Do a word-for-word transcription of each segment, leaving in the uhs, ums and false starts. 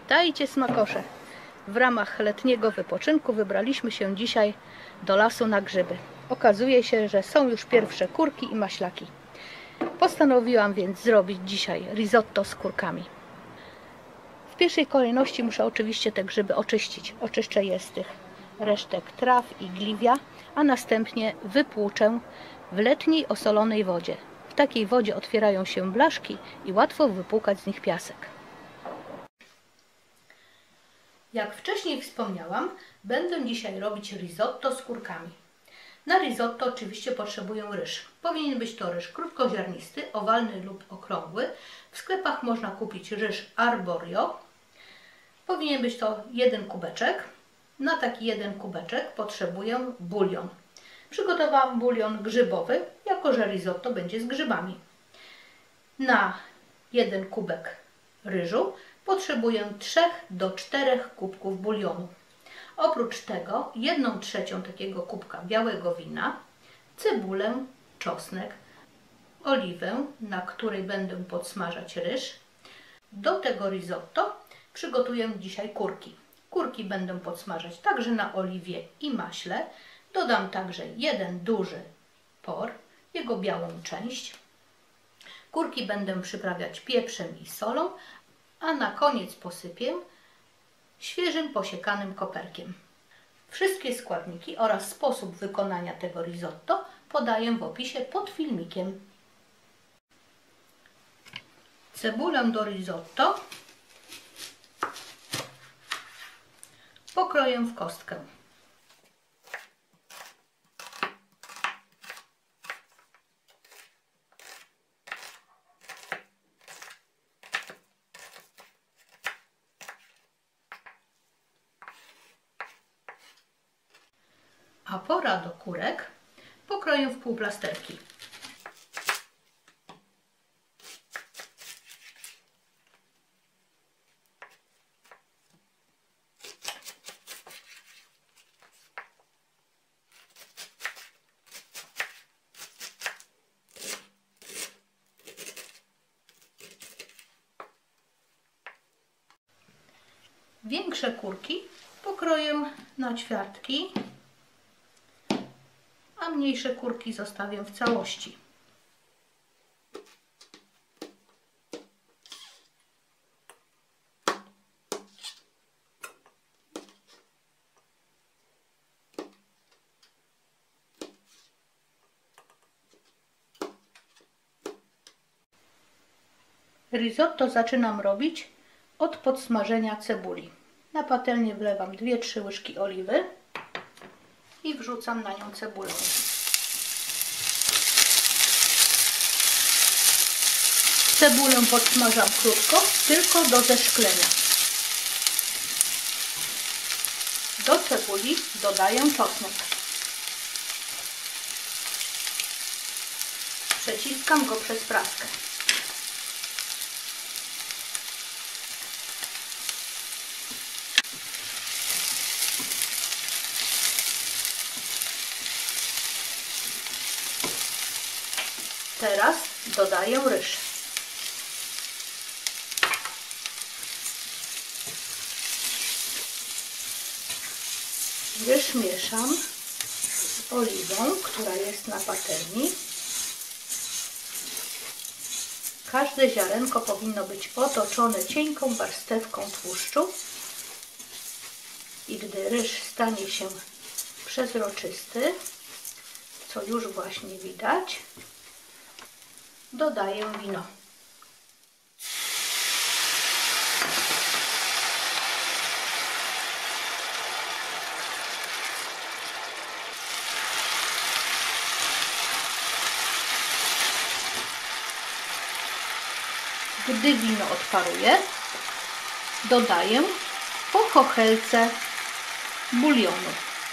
Witajcie smakosze! W ramach letniego wypoczynku wybraliśmy się dzisiaj do lasu na grzyby. Okazuje się, że są już pierwsze kurki i maślaki. Postanowiłam więc zrobić dzisiaj risotto z kurkami. W pierwszej kolejności muszę oczywiście te grzyby oczyścić. Oczyszczę je z tych resztek traw i gliwia, a następnie wypłuczę w letniej osolonej wodzie. W takiej wodzie otwierają się blaszki i łatwo wypłukać z nich piasek. Jak wcześniej wspomniałam, będę dzisiaj robić risotto z kurkami. Na risotto oczywiście potrzebuję ryż. Powinien być to ryż krótkoziarnisty, owalny lub okrągły. W sklepach można kupić ryż arborio. Powinien być to jeden kubeczek. Na taki jeden kubeczek potrzebuję bulion. Przygotowałam bulion grzybowy, jako że risotto będzie z grzybami. Na jeden kubek ryżu potrzebuję trzy do czterech kubków bulionu. Oprócz tego jedną trzecią takiego kubka białego wina, cebulę, czosnek, oliwę, na której będę podsmażać ryż. Do tego risotto przygotuję dzisiaj kurki. Kurki będę podsmażać także na oliwie i maśle. Dodam także jeden duży por, jego białą część. Kurki będę przyprawiać pieprzem i solą, a na koniec posypię świeżym posiekanym koperkiem. Wszystkie składniki oraz sposób wykonania tego risotto podaję w opisie pod filmikiem. Cebulę do risotto pokroję w kostkę. A pora do kurek pokroję w półplasterki. Większe kurki pokroję na ćwiartki, a mniejsze kurki zostawię w całości. Risotto zaczynam robić od podsmażenia cebuli. Na patelnię wlewam dwie trzy łyżki oliwy i wrzucam na nią cebulę. Cebulę podsmażam krótko, tylko do zeszklenia. Do cebuli dodaję czosnek. Przeciskam go przez praskę. Teraz dodaję ryż. Ryż mieszam z oliwą, która jest na patelni. Każde ziarenko powinno być otoczone cienką warstewką tłuszczu i gdy ryż stanie się przezroczysty, co już właśnie widać, dodaję wino. Gdy wino odparuje, dodaję po chochelce bulionu.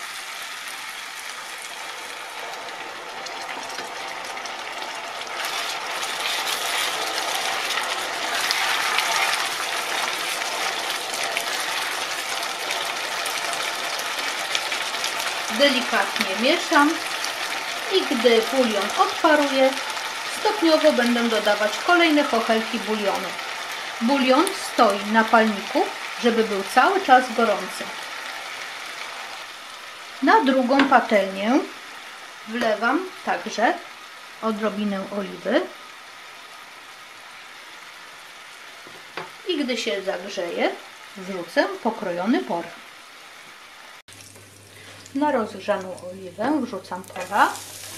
Delikatnie mieszam i gdy bulion odparuje, stopniowo będę dodawać kolejne chochelki bulionu. Bulion stoi na palniku żeby był cały czas gorący. Na drugą patelnię wlewam także odrobinę oliwy i gdy się zagrzeje, wrzucę pokrojony por. Na rozgrzaną oliwę wrzucam pora.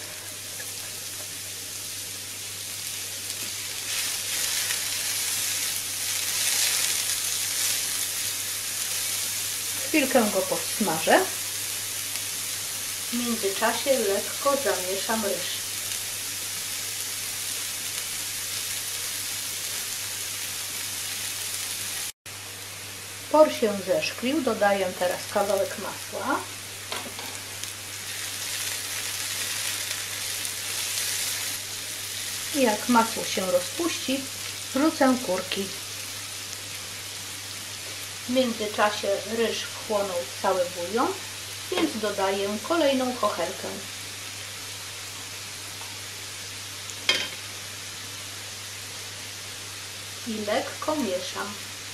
Chwilkę go podsmażę. W międzyczasie lekko zamieszam ryż. Por się zeszklił, dodaję teraz kawałek masła. I jak masło się rozpuści, wrzucę kurki. W międzyczasie ryż wchłonął cały bulion, więc dodaję kolejną kochelkę. I lekko mieszam.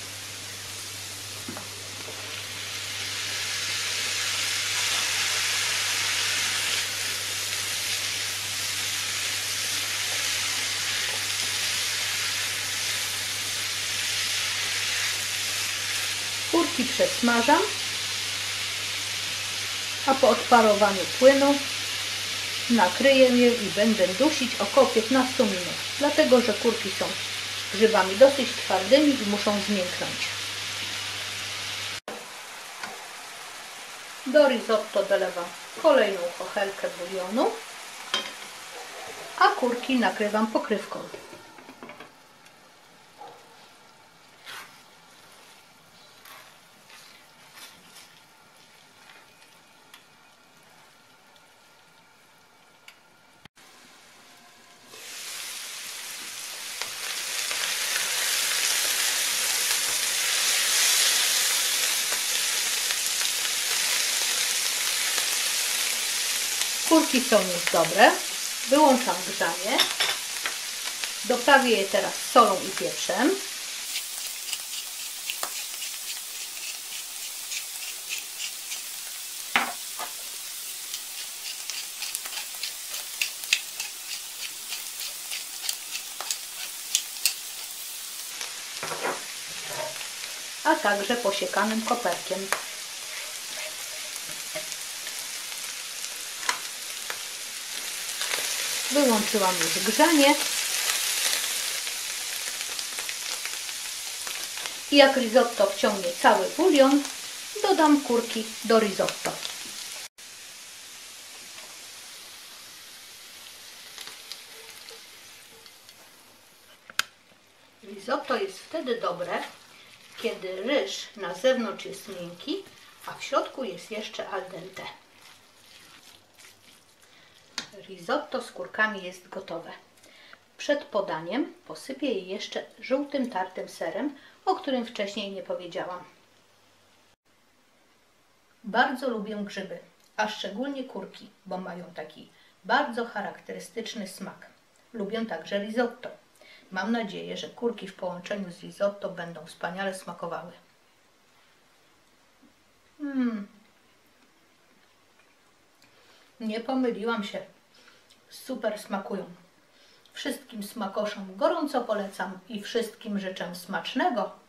Kurki przesmażam, a po odparowaniu płynu nakryję je i będę dusić około piętnaście minut, dlatego że kurki są grzybami dosyć twardymi i muszą zmięknąć. Do risotto dolewam kolejną kochelkę bulionu, a kurki nakrywam pokrywką. Kurki są już dobre. Wyłączam grzanie. Doprawię je teraz solą i pieprzem. A także posiekanym koperkiem. Wyłączyłam już grzanie i jak risotto wciągnie cały bulion, dodam kurki do risotto. Risotto jest wtedy dobre, kiedy ryż na zewnątrz jest miękki, a w środku jest jeszcze al dente. Risotto z kurkami jest gotowe. Przed podaniem posypię je jeszcze żółtym tartym serem, o którym wcześniej nie powiedziałam. Bardzo lubię grzyby, a szczególnie kurki, bo mają taki bardzo charakterystyczny smak. Lubię także risotto. Mam nadzieję, że kurki w połączeniu z risotto będą wspaniale smakowały. Mm. Nie pomyliłam się. Super smakują. Wszystkim smakoszom gorąco polecam i wszystkim życzę smacznego